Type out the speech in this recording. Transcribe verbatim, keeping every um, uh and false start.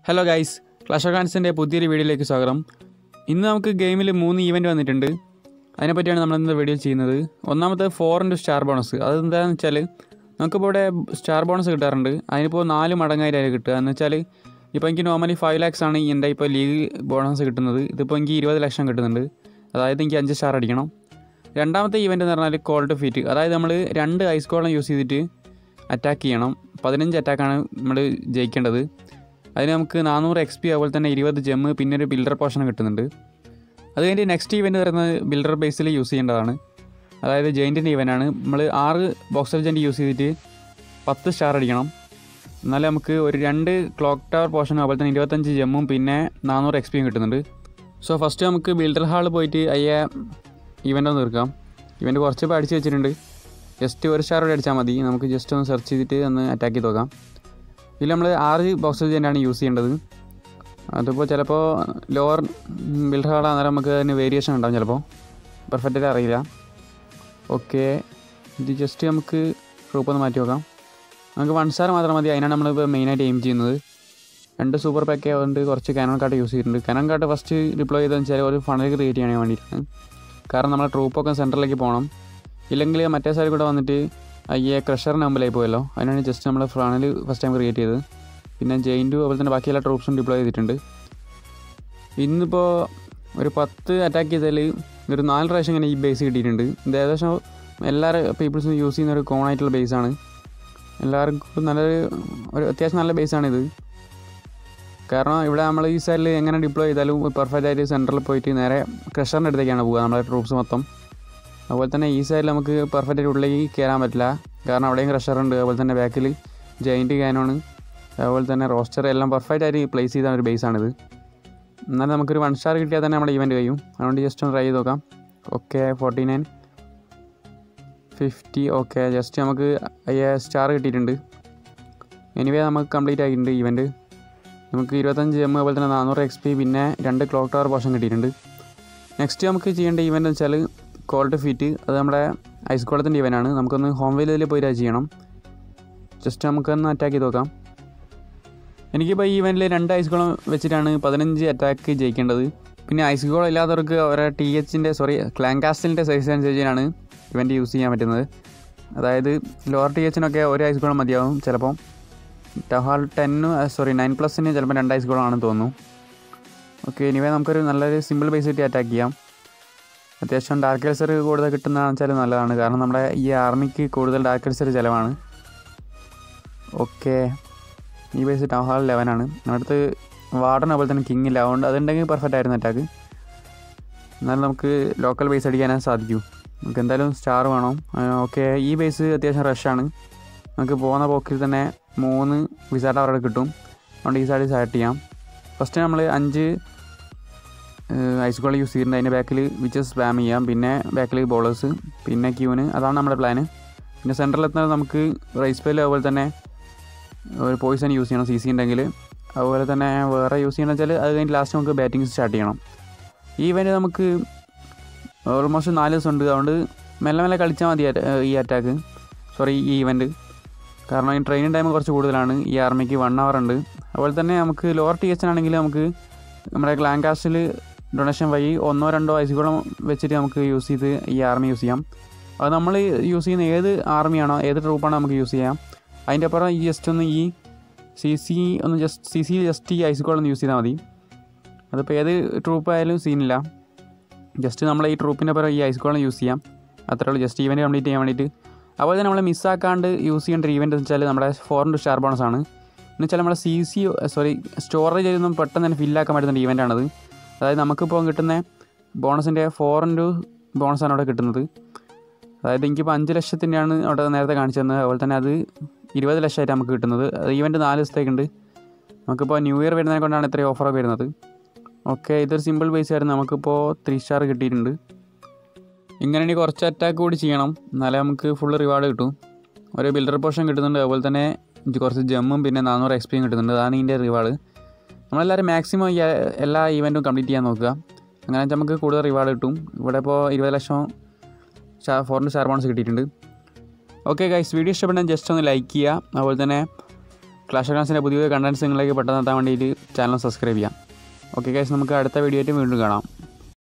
Hello guys, clash of ക്ലാൻസിൻ്റെ പുതിയൊരു വീഡിയോയിലേക്ക് സ്വാഗതം. ഇന്ന് നമുക്ക് ഗെയിമിൽ മൂന്ന് ഈവൻറ്റ് വന്നിട്ടുണ്ട്. അതിനെപ്പറ്റിയാണ് നമ്മൾ ഇന്ന് വീഡിയോ ചെയ്യുന്നത്. ഒന്നാമത്തെ ഫോർ ഇൻറ്റു സ്റ്റാർ ബോണസ്. അതെന്താണെന്ന് വെച്ചാൽ നമുക്കിപ്പോൾ ഇവിടെ സ്റ്റാർ ബോണസ് കിട്ടാറുണ്ട്. അതിനിപ്പോൾ നാല് മടങ്ങായിരം കിട്ടുക എന്ന് വെച്ചാൽ ഇപ്പോൾ എനിക്ക് നോർമലി ഫൈവ് ലാക്സ് ആണ് എൻ്റെ ഇപ്പോൾ ലീഗ് ബോണസ് കിട്ടുന്നത്. ഇതിപ്പോൾ എനിക്ക് ഇരുപത് ലക്ഷം കിട്ടുന്നുണ്ട്. അതായത് എനിക്ക് അഞ്ച് സ്റ്റാർ അടിക്കണം. രണ്ടാമത്തെ ഈവൻറ്റ് എന്ന് പറഞ്ഞാൽ കോൾ ടു ഫീറ്റ്. അതായത് നമ്മൾ രണ്ട് ഐസ് കോളം യൂസ് ചെയ്തിട്ട് അറ്റാക്ക് ചെയ്യണം. പതിനഞ്ച് അറ്റാക്കാണ് നമ്മൾ ജയിക്കേണ്ടത്. അതിന് നമുക്ക് നാനൂറ് എക്സ് പി അതുപോലെ തന്നെ ഇരുപത് ജെമ്മ് പിന്നെ ഒരു ബിൽഡർ പോർഷൻ കിട്ടുന്നുണ്ട്. അത് കഴിഞ്ഞ് നെക്സ്റ്റ് ഈവൻറ്റ് വരുന്നത് ബിൽഡർ ബേസിൽ യൂസ് ചെയ്യേണ്ടതാണ്. അതായത് ജെയിൻറ്റിൻ്റെ ഈവൻ്റാണ്. നമ്മൾ ആറ് ബോക്സ് ജെൻറ്റ് യൂസ് ചെയ്തിട്ട് പത്ത് സ്റ്റാർ അടിക്കണം. എന്നാലും നമുക്ക് ഒരു രണ്ട് ക്ലോക്ക് ടവർ പോർഷനും അതുപോലെ തന്നെ ഇരുപത്തഞ്ച് ജെമ്മും പിന്നെ നാനൂറ് എക്സ് പിയും കിട്ടുന്നുണ്ട്. സോ ഫസ്റ്റ് നമുക്ക് ബിൽഡർ ഹാൾ പോയിട്ട് അയ്യ ഈവൻ്റ് ഒന്ന് തീർക്കാം. ഇവൻ്റ് കുറച്ച് ഇപ്പോൾ അടിച്ച് വെച്ചിട്ടുണ്ട്. ജസ്റ്റ് ഒരു സ്റ്റാർ കൂടെ അടിച്ചാൽ മതി. നമുക്ക് ജസ്റ്റ് ഒന്ന് സെർച്ച് ചെയ്തിട്ട് ഒന്ന് അറ്റാക്ക് ചെയ്ത് നോക്കാം. ഇതിൽ നമ്മൾ ആറ് ബോക്സ് ജെൻ്റാണ് യൂസ് ചെയ്യേണ്ടത്. അതിപ്പോൾ ചിലപ്പോൾ ലോവർ ബിൽഡർ ഹാൾ അന്നേരം നമുക്ക് അതിന് വേരിയേഷൻ ഉണ്ടാകും. ചിലപ്പോൾ പെർഫെക്റ്റായിട്ട് അറിയില്ല. ഓക്കെ, ഇത് ജസ്റ്റ് നമുക്ക് ട്രൂപ്പ് ഒന്ന് മാറ്റി നോക്കാം. നമുക്ക് വൺ സ്റ്റാർ മാത്രം മതി. അതിനാണ് നമ്മളിപ്പോൾ മെയിനായിട്ട് എയിം ചെയ്യുന്നത്. രണ്ട് സൂപ്പർ പാക്ക് ഉണ്ട്, കുറച്ച് കാനൺ കാർട്ട് യൂസ് ചെയ്തിട്ടുണ്ട്. കാനൺ കാർട്ട് ഫസ്റ്റ് ഡിപ്ലോയ് ചെയ്തതെന്ന് വെച്ചാൽ ഒരു ഫണൽ ക്രിയേറ്റ് ചെയ്യാൻ വേണ്ടിയിട്ടാണ്. കാരണം നമ്മളെ ട്രൂപ്പൊക്കെ സെൻറ്ററിലേക്ക് പോകണം. ഇല്ലെങ്കിൽ മറ്റേ സൈഡിൽ കൂടെ വന്നിട്ട് അയ്യേ ക്രഷറിന് മുമ്പിലായി പോയല്ലോ. അതിനാണ് ജസ്റ്റ് നമ്മൾ ഫണൽ ഫസ്റ്റ് ടൈം ക്രിയേറ്റ് ചെയ്തത്. പിന്നെ ജെയിൻറ്റും അതുപോലെ തന്നെ ബാക്കി എല്ലാ ട്രൂപ്സും ഡിപ്ലോയ് ചെയ്തിട്ടുണ്ട്. ഇന്നിപ്പോൾ ഒരു പത്ത് അറ്റാക്ക് ചെയ്താൽ ഒരു നാല് പ്രാവശ്യം ഇങ്ങനെ ഈ ബേസ് കിട്ടിയിട്ടുണ്ട്. ഇത് ഏകദേശം എല്ലാ പീപ്പിൾസും യൂസ് ചെയ്യുന്ന ഒരു കോമൺ ആയിട്ടുള്ള ബേസാണ്. എല്ലാവർക്കും നല്ലൊരു ഒരു അത്യാവശ്യം നല്ല ബേസാണിത്. കാരണം ഇവിടെ നമ്മൾ ഈ സൈഡിൽ എങ്ങനെ ഡിപ്ലോയ് ചെയ്താലും പെർഫെക്റ്റ് ആയിട്ട് സെൻറ്ററിൽ പോയിട്ട് നേരെ ക്രഷറിൻ്റെ അടുത്തേക്കാണ് പോകുക നമ്മളെ ട്രൂപ്സ് മൊത്തം. അതുപോലെ തന്നെ ഈ സൈഡിൽ നമുക്ക് പെർഫെക്റ്റ് ആയിട്ട് ഉള്ളിലേക്ക് കയറാൻ പറ്റില്ല. കാരണം അവിടെയും ക്രഷറുണ്ട്. അതുപോലെ തന്നെ ബാക്കിൽ ജെയിൻറ്റ് കാനോണ് അതുപോലെ തന്നെ റോസ്റ്റർ എല്ലാം പെർഫെക്റ്റ് ആയിട്ട് പ്ലേസ് ചെയ്ത ഒരു ബേസാണിത്. എന്നാൽ നമുക്കൊരു വൺ സ്റ്റാർ കിട്ടിയാൽ തന്നെ നമ്മുടെ ഇവൻറ്റ് കഴിയും. അതുകൊണ്ട് ജസ്റ്റ് ഒന്ന് ട്രൈ ചെയ്ത് നോക്കാം. Okay, forty nine fifty okay, just നമുക്ക് അയ്യായിരം സ്റ്റാർ കിട്ടിയിട്ടുണ്ട്. എനിവേ നമുക്ക് കംപ്ലീറ്റ് ആക്കിയിട്ടുണ്ട് ഇവൻറ്റ്. നമുക്ക് ഇരുപത്തഞ്ച് എം അതുപോലെ തന്നെ നാനൂറ് എക്സ് പി പിന്നെ രണ്ട് ക്ലോക്ക് ടവർ പോർഷൻ കിട്ടിയിട്ടുണ്ട്. നെക്സ്റ്റ് നമുക്ക് ചെയ്യേണ്ട ഇവൻ്റ് എന്ന് വെച്ചാൽ കോൾ ടു ഫീറ്റ്. അത് നമ്മുടെ ഐസ് കോളത്തിൻ്റെ ഇവൻ്റാണ്. നമുക്കൊന്ന് ഹോം വില്ലേജിൽ പോയി രാജ് ചെയ്യണം. ജസ്റ്റ് നമുക്കൊന്ന് അറ്റാക്ക് ചെയ്ത് നോക്കാം. എനിക്കിപ്പോൾ ഈ ഇവൻറ്റിൽ രണ്ട് ഐസ് കോളം വെച്ചിട്ടാണ് പതിനഞ്ച് അറ്റാക്ക് ജയിക്കേണ്ടത്. പിന്നെ ഐസ് കോളം ഇല്ലാത്തവർക്ക് അവരുടെ ടി എച്ചിൻ്റെ സോറി ക്ലാങ്കാസ്റ്റിലിൻ്റെ സൈസ് അനുസരിച്ചാണ് ഇവൻറ്റ് യൂസ് ചെയ്യാൻ പറ്റുന്നത്. അതായത് ലോവർ ടി എച്ചിനൊക്കെ ഒരു ഐസ് കോളം മതിയാവും. ചിലപ്പോൾ ടഹാൾ ടെന്ന് സോറി നയൻ പ്ലസിന് ചിലപ്പോൾ രണ്ട് ഐസ് കോളാണെന്ന് തോന്നുന്നു. ഓക്കെ, ഇനിവേ നമുക്കൊരു നല്ലൊരു സിമ്പിൾ ബേസ് കിട്ടി അറ്റാക്ക് ചെയ്യാം. അത്യാവശ്യം ഡാർക്ക് എൽസർ കൂടുതൽ കിട്ടുന്നതാണെന്ന് വെച്ചാൽ നല്ലതാണ്. കാരണം നമ്മുടെ ഈ ആർമിക്ക് കൂടുതൽ ഡാർക്ക് എൽസർ ചിലവാണ്. ഓക്കെ, ഈ ബേസ് ടഹാൾ ലെവനാണ്. അടുത്ത് വാർഡൻ അതുപോലെ തന്നെ കിങ് ഇല്ല. അതുകൊണ്ട് അതുണ്ടെങ്കിൽ പെർഫെക്റ്റ് ആയിരുന്നു അറ്റാക്ക്. എന്നാലും നമുക്ക് ലോക്കൽ ബേസ് അടിക്കാനേ സാധിക്കൂ. നമുക്ക് എന്തായാലും സ്റ്റാർ വേണം. ഓക്കെ, ഈ ബേസ് അത്യാവശ്യം റഷാണ്. നമുക്ക് പോകുന്ന പോക്കിൽ തന്നെ മൂന്ന് വിസാർഡ് അവിടെ കിട്ടും. അതുകൊണ്ട് ഈ സൈഡ് സ്റ്റാർട്ട് ചെയ്യാം. ഫസ്റ്റ് നമ്മൾ അഞ്ച് ഐസ് കോൾ യൂസ് ചെയ്തിട്ടുണ്ട്. അതിൻ്റെ ബാക്കിൽ വിച്ചസ് സ്പാം ചെയ്യാം. പിന്നെ ബാക്കിൽ ബോളേഴ്സ് പിന്നെ ക്യൂന്. അതാണ് നമ്മുടെ പ്ലാന്. പിന്നെ സെൻറ്ററിലെത്തുന്നത് നമുക്ക് റൈസ് പേൽ അതുപോലെ തന്നെ ഒരു പോയിസൺ യൂസ് ചെയ്യണം സി സി ഉണ്ടെങ്കിൽ. അതുപോലെ തന്നെ വേറെ യൂസ് ചെയ്യണമെന്ന് വെച്ചാൽ അത് കഴിഞ്ഞ് ലാസ്റ്റ് നമുക്ക് ബാറ്റിംഗ് സ്റ്റാർട്ട് ചെയ്യണം. ഈ ഇവൻറ്റ് നമുക്ക് ഓൾമോസ്റ്റ് നാല് ദിവസം ഉണ്ട്. അതുകൊണ്ട് മെല്ലെ മെല്ലെ കളിച്ചാൽ മതി ഈ അറ്റാക്ക് സോറി ഈ ഇവൻറ്റ്. കാരണം ഈ ട്രെയിനിങ് ടൈം കുറച്ച് കൂടുതലാണ്. ഈ ആർമിക്ക് വൺ അവർ ഉണ്ട്. അതുപോലെ തന്നെ നമുക്ക് ലോവർ ടി എച്ച് ആണെങ്കിൽ നമുക്ക് നമ്മുടെ ക്ലാങ്കാസ്റ്റിൽ ഡൊണേഷൻ വഴി ഒന്നോ രണ്ടോ ഐസുകളും വെച്ചിട്ട് നമുക്ക് യൂസ് ചെയ്ത് ഈ ആർമി യൂസ് ചെയ്യാം. അത് നമ്മൾ യൂസ് ചെയ്യുന്ന ഏത് ആർമിയാണോ ഏത് ട്രൂപ്പാണോ നമുക്ക് യൂസ് ചെയ്യാം. അതിൻ്റെ അപ്പുറം ഈ ജസ്റ്റ് ഒന്ന് ഈ സി സി ഒന്ന് ജസ്റ്റ് സി സി ജസ്റ്റ് ഈ ഐസുകളൊന്ന് യൂസ് ചെയ്താൽ മതി. അതിപ്പോൾ ഏത് ട്രൂപ്പ് ആയാലും സീനില്ല. ജസ്റ്റ് നമ്മൾ ഈ ട്രൂപ്പിൻ്റെ അപ്പുറം ഈ ഐസുകളും യൂസ് ചെയ്യാം. അത്രേ ഉള്ളൂ. ജസ്റ്റ് ഈവൻറ്റ് കംപ്ലീറ്റ് ചെയ്യാൻ വേണ്ടിയിട്ട്. അതുപോലെ തന്നെ നമ്മൾ മിസ്സാക്കാണ്ട് യൂസ് ചെയ്യേണ്ട ഒരു ഈവൻറ്റ് എന്ന് വെച്ചാൽ നമ്മുടെ ഫോർ ഇൻറ്റു സ്റ്റാർ ബോണസ് ആണ്. എന്ന് വെച്ചാൽ നമ്മുടെ സി സി സോറി സ്റ്റോറേജ് ഒന്നും പെട്ടെന്ന് തന്നെ ഫില്ലാക്കാൻ പറ്റുന്ന ഈവൻ്റാണത്. അതായത് നമുക്കിപ്പോൾ കിട്ടുന്ന ബോണസിൻ്റെ ഫോർ ഇൻറ്റു ബോണസാണ് അവിടെ കിട്ടുന്നത്. അതായത് എനിക്കിപ്പോൾ അഞ്ച് ലക്ഷത്തിൻ്റെയാണ് അവിടെ നേരത്തെ കാണിച്ചു തന്നത്. അതുപോലെ തന്നെ അത് ഇരുപത് ലക്ഷമായിട്ട് നമുക്ക് കിട്ടുന്നത്. അത് ഈവൻറ്റ് നാല് ദിവസത്തേക്കുണ്ട്. നമുക്കിപ്പോൾ ന്യൂ ഇയർ വരുന്നതിനെ കൊണ്ടാണ് ഇത്രയും ഓഫറൊക്കെ വരുന്നത്. ഓക്കെ, ഇതൊരു സിമ്പിൾ ബേസ് ആയിരുന്നു. നമുക്കിപ്പോൾ ത്രീ സ്റ്റാർ കിട്ടിയിട്ടുണ്ട്. ഇങ്ങനെ ഇനി കുറച്ച് അറ്റാക്ക് കൂടി ചെയ്യണം. എന്നാലേ നമുക്ക് ഫുള്ള് റിവാർഡ് കിട്ടും. ഒരു ബിൽഡർ പോർഷൻ കിട്ടുന്നുണ്ട്. അതുപോലെ തന്നെ കുറച്ച് ജമ്മും പിന്നെ നാനൂറ് എക്സ് പിയും കിട്ടുന്നുണ്ട്. അതാണ് ഇതിൻ്റെ റിവാർഡ്. നമ്മളെല്ലാവരും മാക്സിമം ഈ എല്ലാ ഈവൻറ്റും കംപ്ലീറ്റ് ചെയ്യാൻ നോക്കുക. അങ്ങനെ വെച്ചാൽ നമുക്ക് കൂടുതൽ റിവാർഡ് കിട്ടും. ഇവിടെ ഇപ്പോൾ ഇരുപത് ലക്ഷം ഫോറിൻ്റെ സ്റ്റാർ ബോണസ് കിട്ടിയിട്ടുണ്ട്. ഓക്കെ ഗൈസ്, വീഡിയോ ഇഷ്ടപ്പെട്ടാൽ ജസ്റ്റ് ഒന്ന് ലൈക്ക് ചെയ്യുക. അതുപോലെ തന്നെ ക്ലാഷ് ഓഫ് ക്ലാൻസിൻ്റെ പുതിയ കണ്ടൻസ് നിങ്ങളിലേക്ക് പെട്ടെന്ന് എത്താൻ വേണ്ടിയിട്ട് ചാനൽ സബ്സ്ക്രൈബ് ചെയ്യാം. ഓക്കെ ഗൈസ്, നമുക്ക് അടുത്ത വീഡിയോ ആയിട്ട് വീണ്ടും കാണാം.